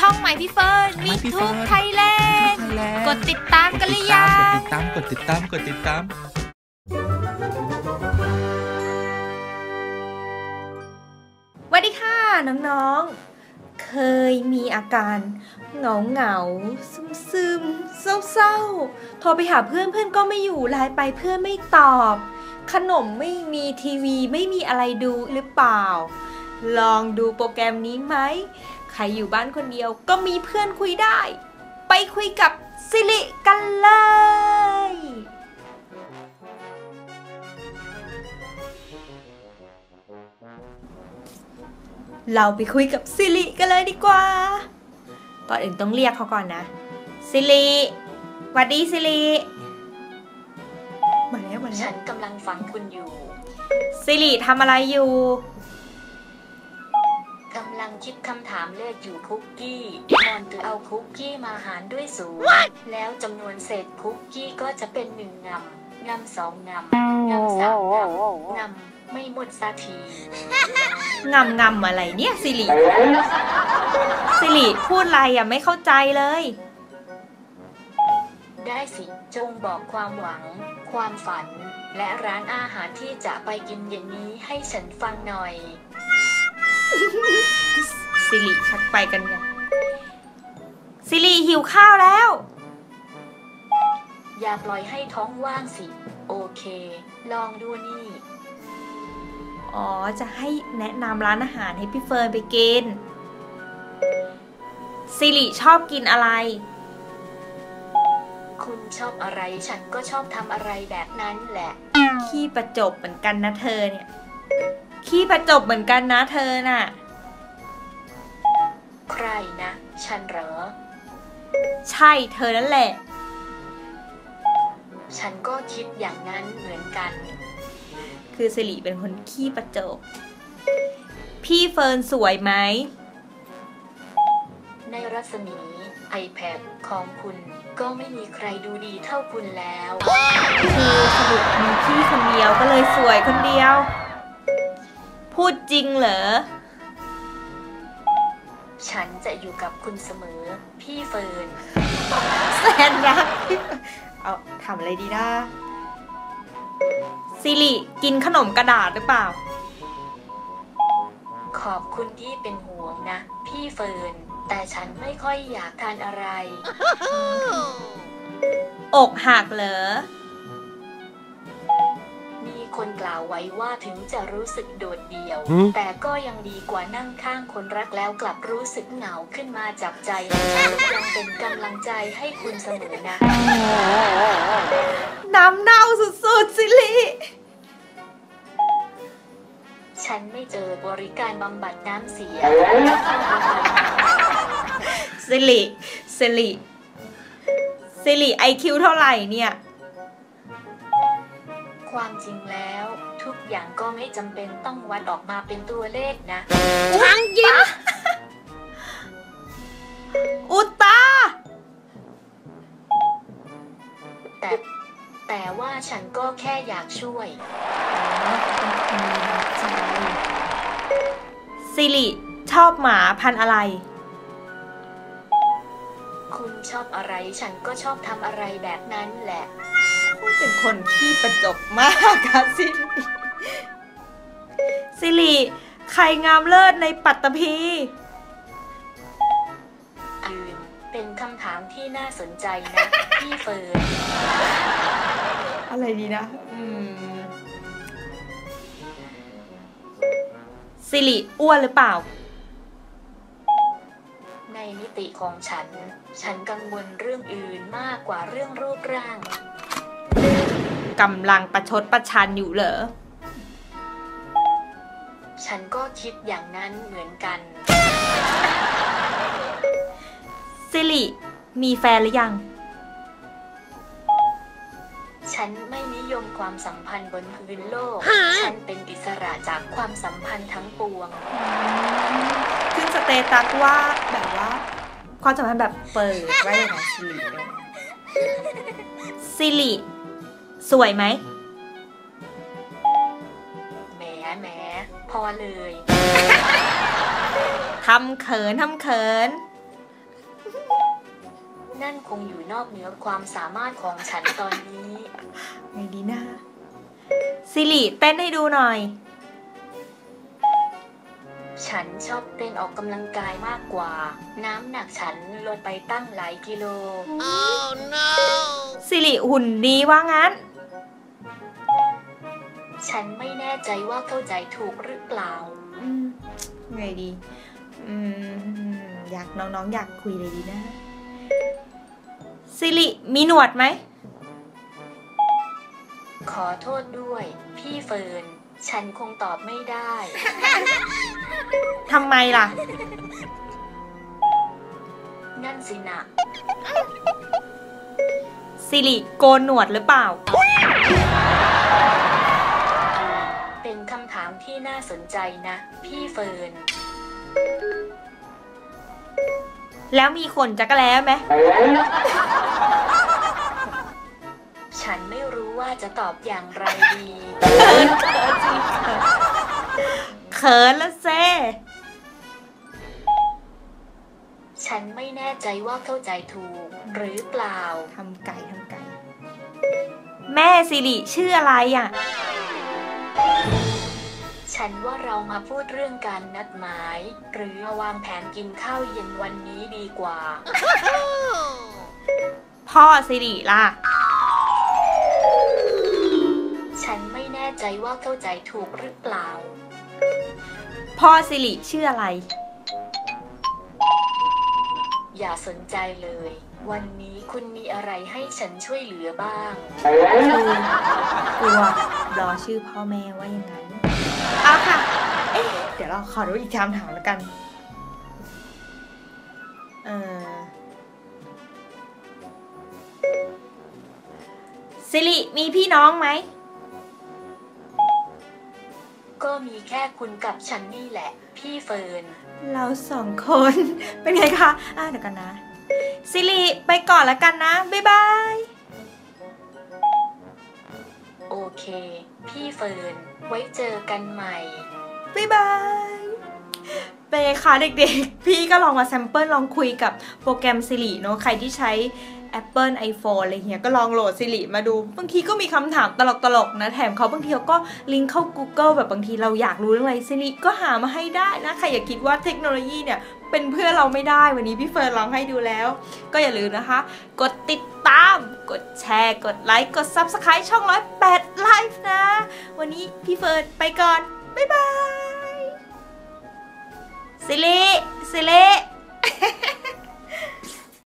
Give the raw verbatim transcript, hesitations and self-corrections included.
ช่องใหม่พี่เฟิร์นมิทูบไทยแลนด์กดติดตามกันหรือยังกดติดตามกดติดตามกดติดตามสวัสดีค่ะน้องๆเคยมีอาการเหงาเหงาซึมซึมเศร้าเศร้าโทรไปหาเพื่อนเพื่อนก็ไม่อยู่ไลน์ไปเพื่อนไม่ตอบขนมไม่มีทีวีไม่มีอะไรดูหรือเปล่าลองดูโปรแกรมนี้ไหมใครอยู่บ้านคนเดียวก็มีเพื่อนคุยได้ไปคุยกับซิริกันเลยเราไปคุยกับซิริกันเลยดีกว่าก่อนอื่นต้องเรียกเขาก่อนนะซิริสวัสดีซิริมาแล้วมาแล้วฉันกำลังฟังคุณอยู่ซิริทำอะไรอยู่กำลังคิดคำถามเลขอยู่คุกกี้มอนตือเอาคุกกี้มาหารด้วยศูนย์แล้วจำนวนเศษคุกกี้ก็จะเป็นหนึ่งงำงำสองงำงำสามงำงำไม่หมดสักทีงำงำอะไรเนี่ยซิริซิริพูดอะไรอ่ะไม่เข้าใจเลยได้สิจงบอกความหวังความฝันและร้านอาหารที่จะไปกินเย็นนี้ให้ฉันฟังหน่อยซิริชักไปกันเนี่ยซิริหิวข้าวแล้วอย่าปล่อยให้ท้องว่างสิโอเคลองดูนี่อ๋อจะให้แนะนำร้านอาหารให้พี่เฟิร์นไปกินซิริชอบกินอะไรคุณชอบอะไรฉันก็ชอบทำอะไรแบบนั้นแหละขี้ประจบเหมือนกันนะเธอเนี่ยขี้ประจบเหมือนกันนะเธอน่ะใครนะฉันเหรอใช่เธอนั่นแหละฉันก็คิดอย่างนั้นเหมือนกันคือสิริเป็นคนขี้ประจบพี่เฟิร์นสวยไหมในรัศมี iPad ของคุณก็ไม่มีใครดูดีเท่าคุณแล้วคือสรุปมีพี่คนเดียวก็เลยสวยคนเดียวพูดจริงเหรอฉันจะอยู่กับคุณเสมอพี่เฟิร์นแสนรักเอาทำอะไรดีนะซิริกินขนมกระดาษหรือเปล่าขอบคุณที่เป็นห่วงนะพี่เฟิร์นแต่ฉันไม่ค่อยอยากทานอะไรอกหักเหรอมีคนกล่าวไว้ว่าถึงจะรู้สึกโดดเดี่ยวแต่ก็ยังดีกว่านั่งข้างคนรักแล้วกลับรู้สึกเหงาขึ้นมาจับใจฉันยังเป็นกำลังใจให้คุณเสมอนะน้ำเน่าสุดๆซิริฉันไม่เจอบริการบำบัดน้ำเสียซิริซิริซิริไอคิวเท่าไหร่เนี่ยความจริงแล้วทุกอย่างก็ไม่จำเป็นต้องวัดออกมาเป็นตัวเลขนะทังยิ้มอุตตาแต่แต่ว่าฉันก็แค่อยากช่วยซิริชอบหมาพันธุ์อะไรคุณชอบอะไรฉันก็ชอบทำอะไรแบบนั้นแหละเป็นคนขี้ประจบมากค่ะซิริซิริใครงามเลิศในปัตตภีอื่นเป็นคำถามที่น่าสนใจนะพี่เฟิร์นอะไรดีนะอืมซิริอ้วนหรือเปล่าในมิติของฉันฉันกังวลเรื่องอื่นมากกว่าเรื่องรูปร่างกำลังประชดประชันอยู่เหรอฉันก็คิดอย่างนั้นเหมือนกันซิริมีแฟนหรือยังฉันไม่นิยมความสัมพันธ์บนพื้นโลกฉันเป็นอิสระจากความสัมพันธ์ทั้งปวงขึ้นสเตตัสว่าแบบว่าความสัมพันธ์แบบเปิดไว้เลยนะซิริซิริสวยไหมแหมแหมพอเลยทำเขินทำเขินนั่นคงอยู่นอกเหนือความสามารถของฉันตอนนี้ไงดีนะสิริเต้นให้ดูหน่อยฉันชอบเต้นออกกำลังกายมากกว่า น้ำหนักฉันลดไปตั้งหลายกิโล Oh no สิริหุ่นดีว่างั้นฉันไม่แน่ใจว่าเข้าใจถูกหรือเปล่าอืมไงดีอืมอยากน้องๆอยากคุยเลยดีนะสิริมีหนวดไหมขอโทษด้วย พี่เฟิร์น ฉันคงตอบไม่ได้ทำไมล่ะนั่นสินะสิริโกนหนวดหรือเปล่าเป็นคำถามที่น่าสนใจนะ พี่เฟิร์นแล้วมีขนจักรแล้ไหมฉันไม่รู้ว่าจะตอบอย่างไรดีเขินละเซฉันไม่แน่ใจว่าเข้าใจถูกหรือเปล่าทำไก่ทำไก่ แม่สิริชื่ออะไรอ่ะฉันว่าเรามาพูดเรื่องการนัดหมาย หรือมาวางแผนกินข้าวเย็นวันนี้ดีกว่าพ่อสิริล่ะฉันไม่แน่ใจว่าเข้าใจถูกหรือเปล่าพ่อสิริชื่ออะไรอย่าสนใจเลย วันนี้คุณมีอะไรให้ฉันช่วยเหลือบ้างคือกลัวรอชื่อพ่อแม่ว่ายังไงเอาค่ะ เอ๊ะ เดี๋ยวเราขอดูอีกคำถามแล้วกัน เออสิริมีพี่น้องไหมก็มีแค่คุณกับฉันนี่แหละ พี่เฟิร์นเราสองคน เป็นไงคะ อ่ะเดี๋ยวกันนะสิริไปก่อนแล้วกันนะ บ๊ายบายโอเค พี่เฟิร์น ไว้เจอกันใหม่บ๊ายบาย เป็นไงคะเด็กๆ พี่ก็ลองมาแซมเปิลลองคุยกับโปรแกรม Siri เนอะใครที่ใช้ Apple iPhone อะไรเงี้ยก็ลองโหลด Siri มาดู บางทีก็มีคำถามตลกๆนะ แถมเขาบางทีเขาก็ลิงก์เข้า Google แบบบางทีเราอยากรู้เรื่องอะไร Siri ก็หามาให้ได้นะ ใครอย่าคิดว่าเทคโนโลยีเนี่ยเป็นเพื่อนเราไม่ได้ วันนี้พี่เฟิร์นลองให้ดูแล้ว ก็อย่าลืมนะคะ กดติดตาม กดแชร์ กดไลค์ กด Subscribe ช่องร้อยแปดไลฟ์นะ วันนี้พี่เฟิร์นไปก่อน บ๊ายบาย สิริสิริ